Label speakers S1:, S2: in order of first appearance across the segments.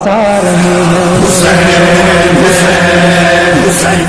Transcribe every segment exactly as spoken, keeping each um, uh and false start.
S1: बता रहे हैं। हुसैन हुसैन हुसैन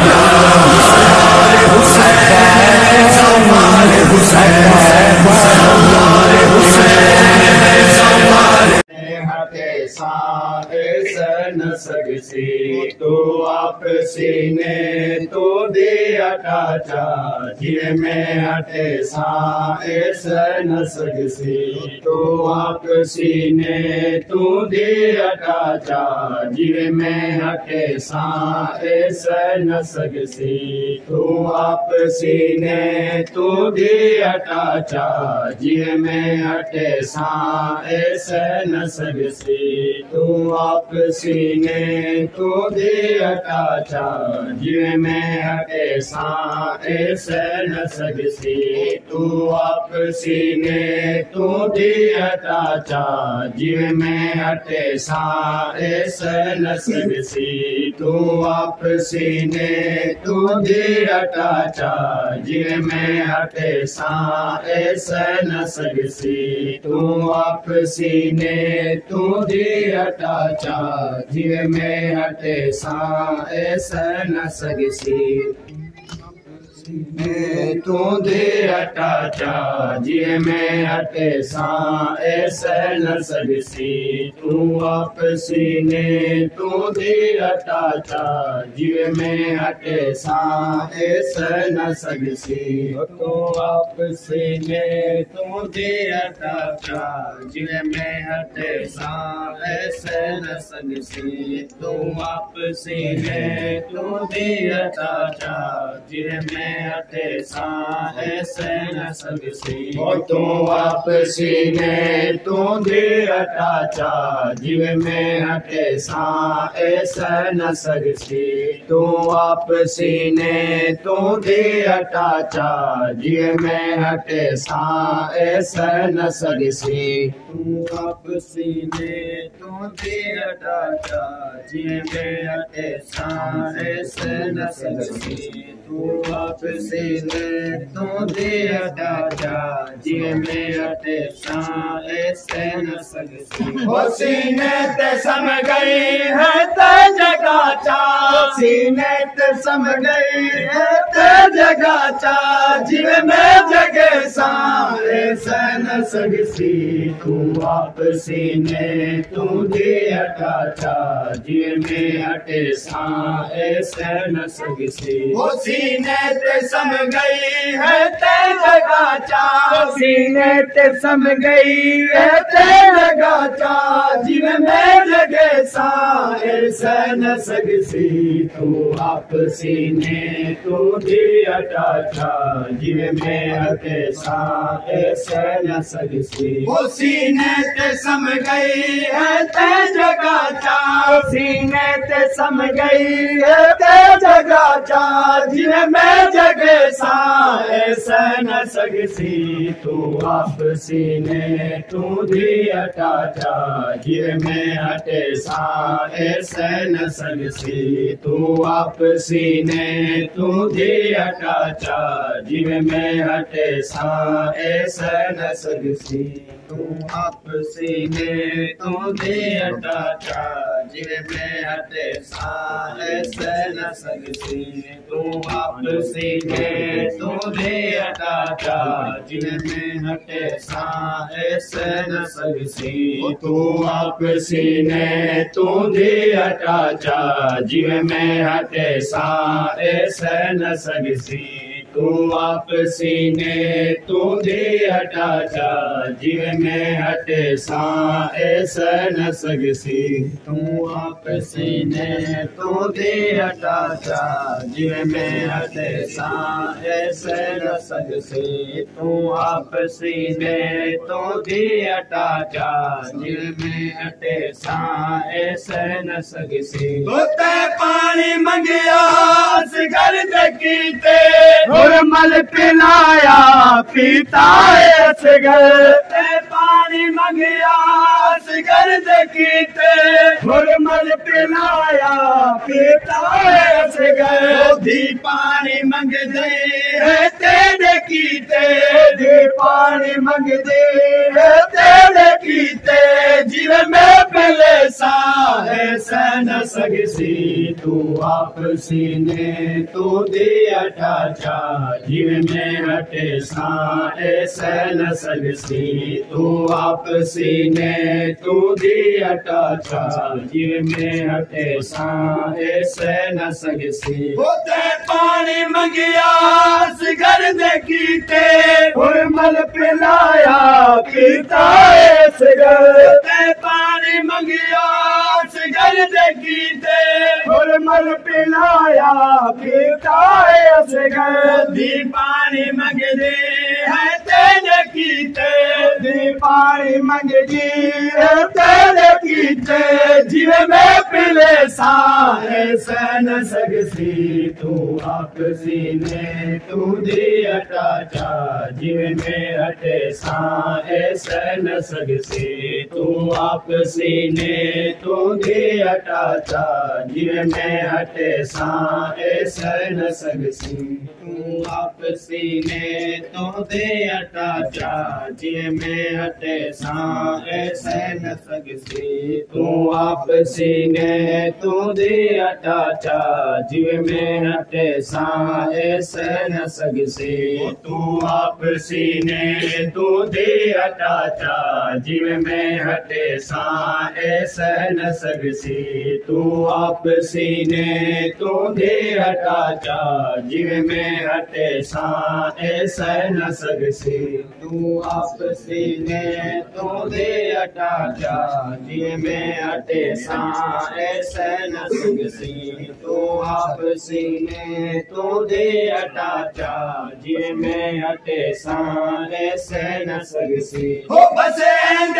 S1: न सगसी तो आप सीने तो दे अटाचा जिए में हटे सा ऐसा न सगसी तो आप सीने तो दे अटाचा जिए में हटे सा ऐसा न सगसी तो आप सीने तो दे अटाचा जिए में हटे सा ऐसा न सगसी तो आप सीने तो दे अटाचा जिए में हटे सा ऐसे न सगसी तो आप सीने तो दे अटाचा जिए में हटे सा ऐसे न सगसी तो आप सीने तो दे अटाचा जिए में हटे सा ऐसे न सगसी तो आप सीने तो दे अटाचा जिए में हटे सा ऐसा न सगसी सीने तो दे अटाचा जिए में हटे सा ऐसा न सगसी तू आप सीने तो दे अटाचा जिए में हटे सा ऐसा न सगसी तो आप सीने तो दे अटाचा जिए में हटे सा ऐसा न सगसी तो आप सीने तो दे अटाचा जिए में हटे सा ऐसे न सगसी तो आप सीने तो दे अटाचा जिए में हटे सा ऐसा न सगसी तो आप सीने तो दे अटाचा जिए में हटे सा ऐसा न सगसी तो आप सीने तो दे अटाचा जिए में हटे सा ऐसा न सगसी तो आप सीने तो दे अटाचा जिए में हटे सा ऐसे न सगसी वो सीने ते सम गई है ते जगाचा सीने ते सम गई है ते जगाचा जिए में जगे सा ऐसे न सगसी तू आप सीने तू दे अटाचा जिए में हटे सा ऐसे न सगसी वो सीने ते सम गई है ते जगाचा सीने ते सम गई है ते जगाचा जिए में जगे सा ऐसा न सगसी तू आप सीने तो दे अटाचा जिए में हटे सा ऐसा न सगसी वो सीने ते सम गई है ते जगाचा सीने ते सम गई है ते जगाचा जिए में जगे सा ऐसा न सगसी तू आप सीने तू दे अटाचा जिए में हटे सा ऐसा न सगसी तू आप सीने तू दे अटाचा जिए में हटे सा ऐसा न सगसी तू आप सीने तू दे अटाचा जिए में हटे सा ऐसा न सगसी तू आप सीने तू दे अटाचा जिए में हटे सा ऐसा न सगसी तू आप सीने तू दे अटाचा जिए में हटे सा ऐसा न सगसी तू आप सीने तू दे अटाचा जिए में हटे सा ऐसा न सगसी तू आप सीने तू दे अटाचा जिए में हटे सा ऐसा न सगसी तू आप सीने तू दे अटाचा जिए में हटे सा ऐसा न सगसी तोते पानी मंगिया सिगर जकीते मल पिलाया पीता है सिगर पानी मंगिया गर्द कीते हुरमल पिलाया पीता असगर धी पानी मंगदे है तेरे कीते धी पानी मंगदे है तेरे कीते जीवन में पहले सारे सहन सगसी तू आप सीने तू दिया टाचा जीवन में हटे सारे सहन सगसी तू आप सीने तू दिया टाचा जीवन में हटे सारे सहन सगसी होते पानी मंगिया सिगर दे कीते हुरमल पिलाया पीता सिगर ते पानी मंगिया सिगर दे कीते हुरमल पिलाया पीता सिगर दी पानी मंगदे है तेरे कीते दी पानी मंगदी है तेरे कीते जीवे में पिले सारे सहन सगसी तू आप सीने तू दिया टाचा जीवे में हटे सारे सहन सगसी तू आप सीने तू दिया टाचा जीवे में हटे सारे सहन सगसी तू आप सीने तू दिया टाचा जीवे में हटे सारे सहन सगसी तू आप सीने तू दिया टाचा जीवे में हटे सारे सहन सगसी तू आप सीने तू दिया टाचा जीवे में हटे सारे सहन सगसी तू आप सीने तू दिया टाचा जीवे में हटे सारे सहन सगसी तू आप सीने तू दिया टाचा जीवे में हटे सारे सहन सगसी तू आप सीने तू दिया टाचा जीवे में हटे सारे सहन सगसी हो बसे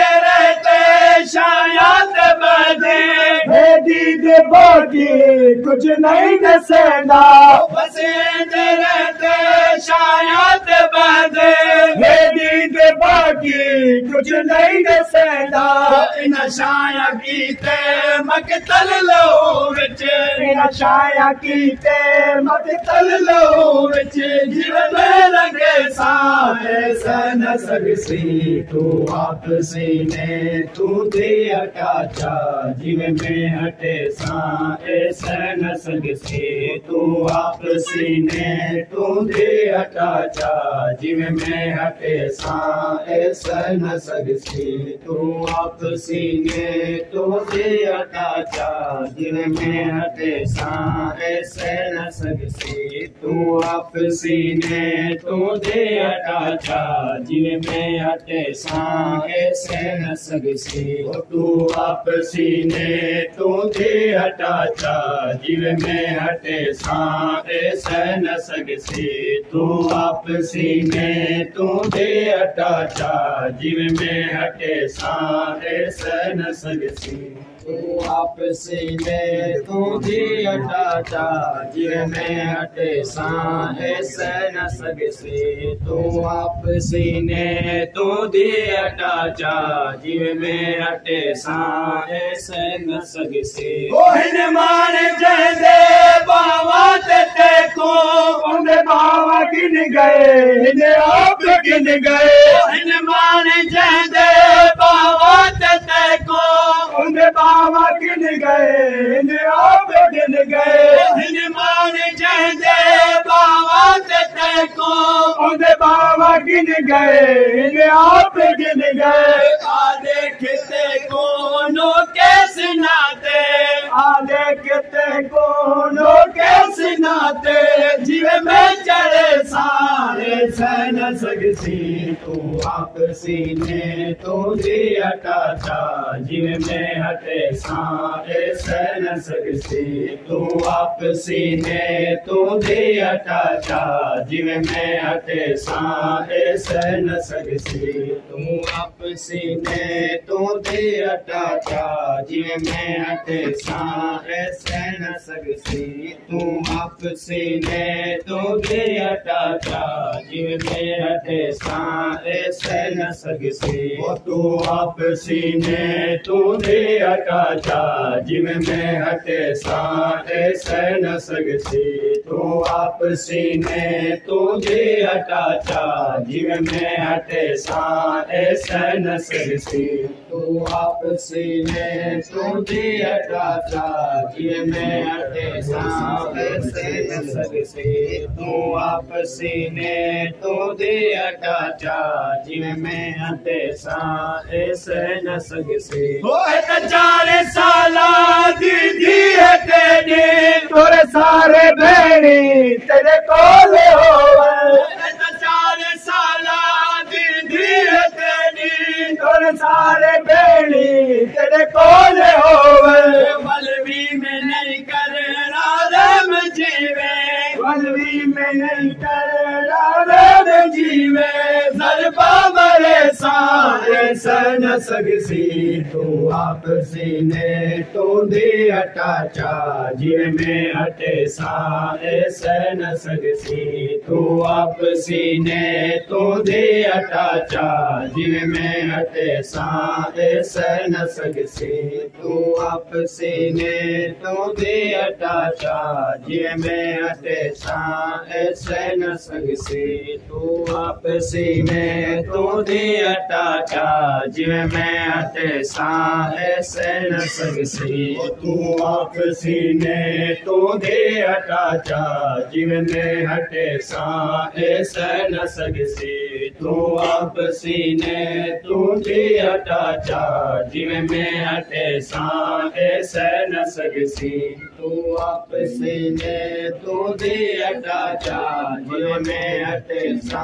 S1: रहते शायद बदे भेदी दे बोटी कुछ नहीं दसेगा बसे रहते शायद बदे भेदी दे बोटी कुछ नहीं दसेगा इन शाया कीते मकतल लो विच इन शाया कीते मकतल लो विच जीवन में लगे सारे सहन सगसी तू आप सीने तू दिया टाचा जीवन में हटे सारे सहन सगसी तू आप सीने तू दिया टाचा जीवन में हटे सारे सहन सगसी तू आप सीने तू दिया टाचा जीवन में हटे सारे सहन सगसी तू आप सीने तू दिया टाचा जीवन में हटे सारे सहन सगसी तू आप सीने तू दिया टाचा जीवन में हटे सारे सहन सगसी तू आप सीने तू दिया टाचा जीवन में हटे सारे सहन सगसी तू आप सीने तू दिया टाचा जीवन में हटे सारे सहन सगसी तू आप सीने तू दिया टाचा जीवन में हटे सारे सहन सगसी ओहन मान जहदे बावा ते को उन्हें बावा गिन गए इन्हें आप गिन गए ओहन मान जहदे बावा ते को उन्हें बावा गिन गए इन्हें आप गिन गए इन्हें मान जहदे बावा ते को उन्हें बावा गिन गए इन्हें आप गिन गए आधे किते को नो कैसे नाते आधे किते को नो कैसे नाते जीवे में चढ़े सारे सहन सगसी तू आप सीने तू दिया टाचा जीवे में हटे सारे सहन सगसी तू आप सीने तू दिया टाचा जीवे में हटे सारे सहन सगसी तू आप सीने तू दिया टाचा जीवे में हटे सारे सहन सगसी तू आप सीने तू दिया टाचा जीवे में हटे सारे सहन न सघसी तू आप सीने तू दे अटा चा जिਵੇਂ मैं हटे सा ऐसे न सघसी तू आप सीने तू दे अटा चा जिਵੇਂ मैं हटे सा ऐसे न सघसी तू आप सीने तू दे अटा चा जिਵੇਂ मैं हटे सा ऐसे न सघसी तू आप सीने तू दे अटा चा जिਵੇਂ मैं हटे सा ऐसे न सघसी होए त चार साला दीदी है तेरी तोरे सारे भेणी तेरे कोल होवे त चार साला दीदी है तेरी तोरे सारे भेणी तेरे कोल होवे बलवी में नहीं कर राम जीवे बलवी में नहीं कर राम जीवे सरपा मरे सारे सन सघसी तू आप सीने तू दे अटा चा जिਵੇਂ मैं हटे सा ऐसे न सघसी तू आप सीने तू दे अटा चा जिਵੇਂ मैं हटे सा ऐसे न सघसी तू आप सीने तू दे अटा चा जिਵੇਂ मैं हटे सा ऐसे न सघसी तू आप सीने तू दे अटा चा जिਵੇਂ मैं हटे सा ऐसे न सघसी तू आप सीने तू दे अटा चा जिਵੇਂ मैं हटे सा ऐसे न सघसी तू आप सीने तू दे अटा चा जिਵੇਂ मैं हटे सा ऐसे न सघसी तू आप सीने तू दे अटा चा जिਵੇਂ मैं हटे सा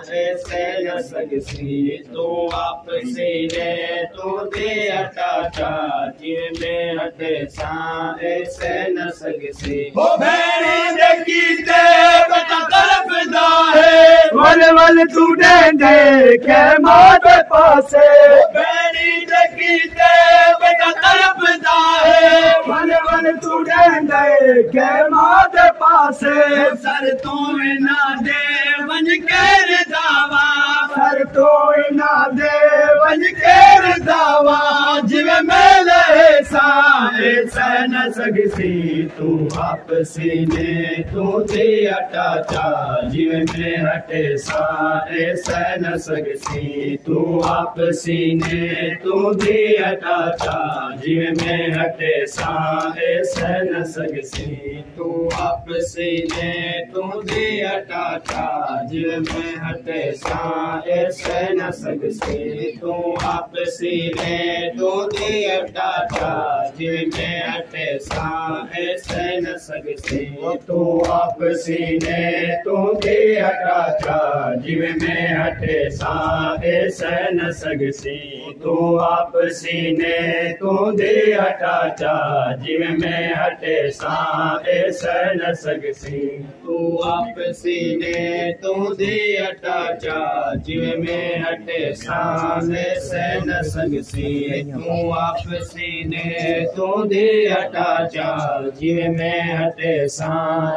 S1: ऐसे न सघसी तू आप सीने तू दे अटा चा जिਵੇਂ मैं हटे सा ऐसे न सघसी ओ भेणी दे कीते बता तरफदा है वल वल तू डेंदे के मां दे पासे भेणी दे कीते बता तरफदा है वल वल तू डेंदे के मां दे पासे सर तू ना दे वन कर दावा सर तू ना दे वन कर दावा जिਵੇਂ मैं लहे सा ऐसे न सघसी तू आप सीने तू दे अटा चा जिਵੇਂ मैं हटे सा ऐसे न सघसी तू आप सीने तू दे अटा चा जिਵੇਂ मैं हटे सा ऐसे न सघसी तू आप सीने तू दे अटा चा जिਵੇਂ मैं हटे सा ऐसे न सघसी तू आप सीने तू दे अटा चा जिਵੇਂ मैं हटे सा ऐसे न सघसी तू आप सीने तू दे अटा चा जिਵੇਂ मैं हटे सा ऐसे न सघसी तू आप सीने तू दे अटा चा जिਵੇਂ मैं हटे सा ऐसे न सघसी तू आप सीने तू दे अटा चा जिਵੇਂ मैं हटे सा ऐसे न सघसी तू आप सीने तू दे अटा चा जिਵੇਂ मैं हटे सा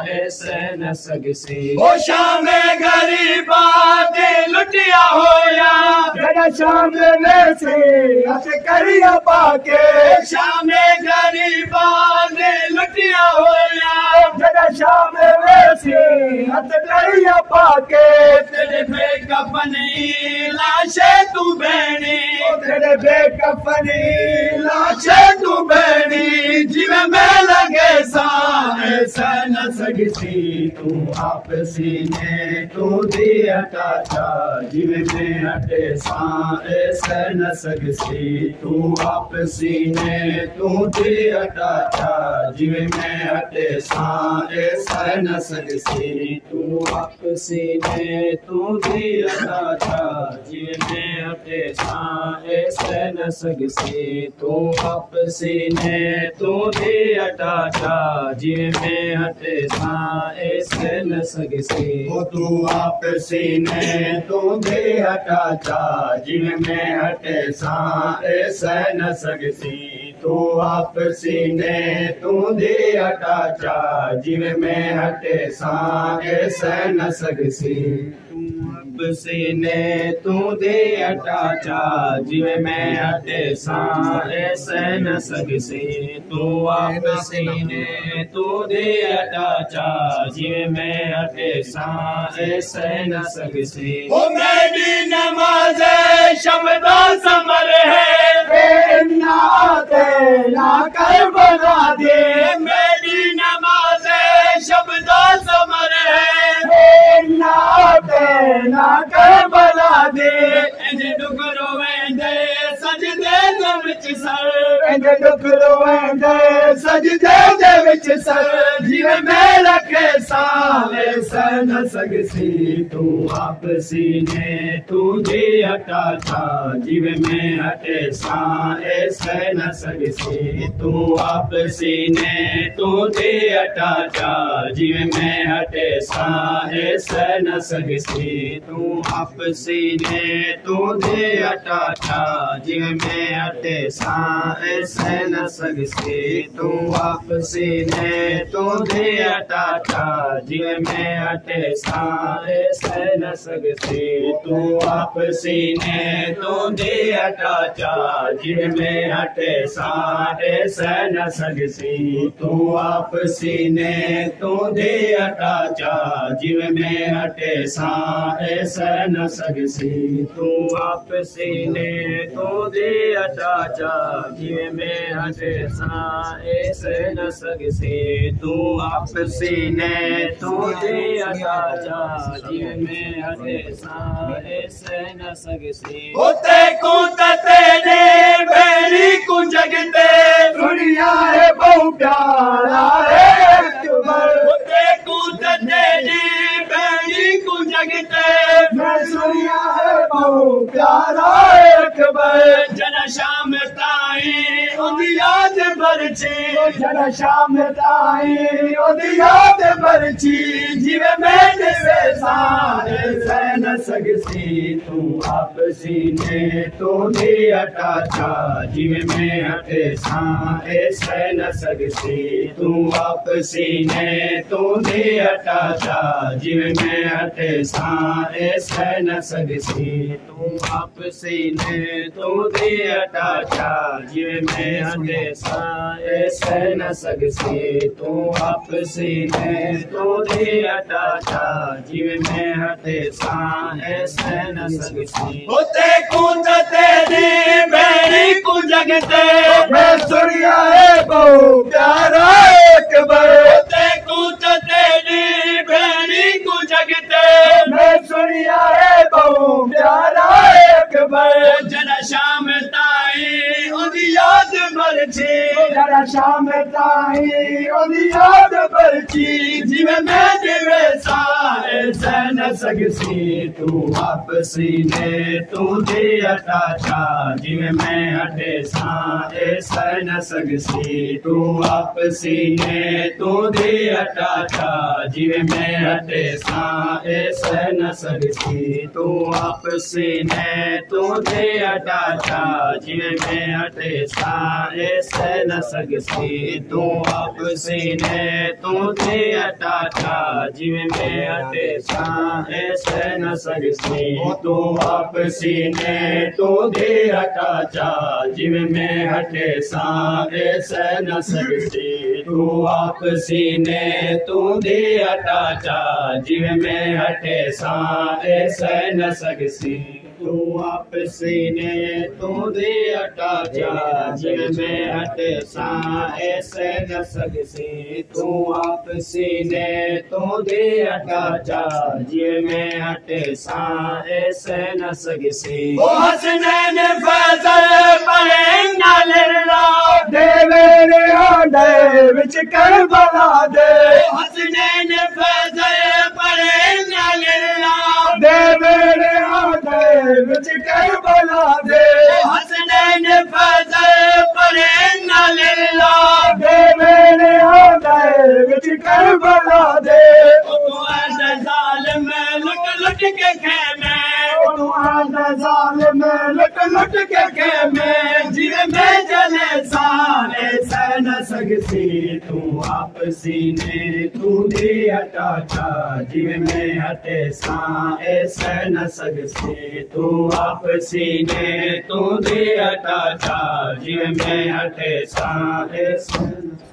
S1: ऐसे न सघसी ओ शामे गरीबा दे लुटिया होया जड़ा शाम वैसे हथ करिया पाके शामे गरीबा दे लुटिया होया जड़ा शाम वैसे हथ करिया पाके तेरे बेकफनी लाशे तू भेणी तेरे बेकफनी लाशे तू भेणी जिਵੇਂ मैं लगे सा ऐसे न सघसी तू आप सीने तू दे अटा चा जिਵੇਂ मैं हटे सा ऐसे न सघसी तू आप सीने तू दे अटा चा जिਵੇਂ मैं हटे सा ऐसे न सघसी तू आप सीने तू दे अटा चा जिਵੇਂ मैं हटे सा ऐसे न सघसी तू आप सीने तू दे अटा चा जिਵੇਂ मैं हटे सा ऐसे न सघसी तू आप सीने तू दे अटा चा जिਵੇਂ मैं हटे सा ऐसे न सघसी तू आप सीने तू दे अटा चा जिਵੇਂ मैं हटे सा ऐसे न सघसी। सीने तू दे अटा चा जिवे मैं हटे सा ऐसे न सकसी तू आप सीने तू दे अटा चा जिवे मैं हटे सा ऐसे न सकसी ओ मेरी नमाज शब्दा समर है नाते ना कर बना दे मेरी नमाज शब्दा समर है नाते ना कर बना दे इंज डुकरो वेंदे सजदे दे विच सर इंज डुकरो वेंदे सजदे दे विच सर जिवे मैं रखे साले सन सकसी तू आप सीने तू दे अटा चा जिवे मैं हटे सा ऐसे न सकसी तू आप सीने तू दे अटा चा जिवे मैं हटे सा ऐसे न सकसी तू आप सीने तू दे अटा चा जिवे मैं हटे सा ऐसे न सकसी तू आप सीने तू दे अटा चा जिवे मैं हटे सा ऐसे न सकसी तू आप सीने तू दे अटा चा जिवे मैं हटे सा ऐसे न सकसी तू आप सीने तू दे अटा चा जिवे मैं हटे सा ऐसे न सकसी तू आप सीने तू दे अटा चा जिवे मैं हटे सा ऐसे न सकसी तू आप सीने तू दे अटा चा जिवे मैं हटे सा ऐसे न सकसी होते को तेरे बेरी को जगते दुनिया है बहु प्यारा है होते को तेरी बेरी को जगते मैं दुनिया है बहु प्यारा अकबर जना शाम ताई ओदी याद बरची जना शाम ताई ओदी याद बरची जिवे मैं दिवे सारे सहन सकसी तू आप सीने तू दे अटा चा जिवे मैं हटे सा ऐसे न सकसी तू आप सीने तू दे अटा चा जिवे मैं हटे सा ऐसे न सकसी तू आप सीने तू दे अटा चा जिवे मैं हटे सा ऐसे न सकसी तू आप सीने तू दे अटा चा जिवे मैं हटे सा ऐसे न सकसी होते कूद तेरी बेड़ी को जगते मैं सुनिया है बहु प्यारा अकबर होते कूद तेरी बेड़ी को जगते मैं सुनिया है बहु प्यारा अकबर जरा शाम ताई ओदी याद बरची जरा शाम ताई ओदी याद बरची जिवे मैं दिवे सारे सहन सकसी तू आप सीने तू दे अटा चा जिवे मैं हटे सा ऐसे न सकसी तू आप सीने तू दे अटा चा जिवे मैं हटे सा ऐसे न सकसी तू आप सीने तू दे अटा चा जिवे मैं हटे सा ऐसे न सकसी तू आप सीने तू दे अटा चा जिवे मैं हटे सा ऐसे न सकसी तू आप सीने तू दे अटा चा जिवे मैं हटे सा ऐसे न सकसी तू आप सीने तू दे अटा चा जिवे मैं हटे सा ऐसे न सकसी तू आप सीने तू दे अटा चा जिवे मैं हटे सा ऐसे न सकसी तू आप सीने तू दे अटा चा जिवे मैं हटे सा ऐसे न सकसी ओ हसनैन फजल परे नाले ला दे मेरे हाडे विच करबला दे हसनैन फजल परे नाले ला दे मेरे हाडे विच करबला दे हसनैन फजल परे नाले ला दे मेरे हाडे विच करबला दे तू ऐसे जालिम लुट लुट के खेमे तू ऐसे जालिम लुट लुट के खेमे जिवे मैं जले साले सह न सकसी तू आप सीने तू दी हटा चा जिवे में हटे सा ऐसे न सगसी तू आपसी ने तू दी हटा चा जिवे में हटे सा ऐसे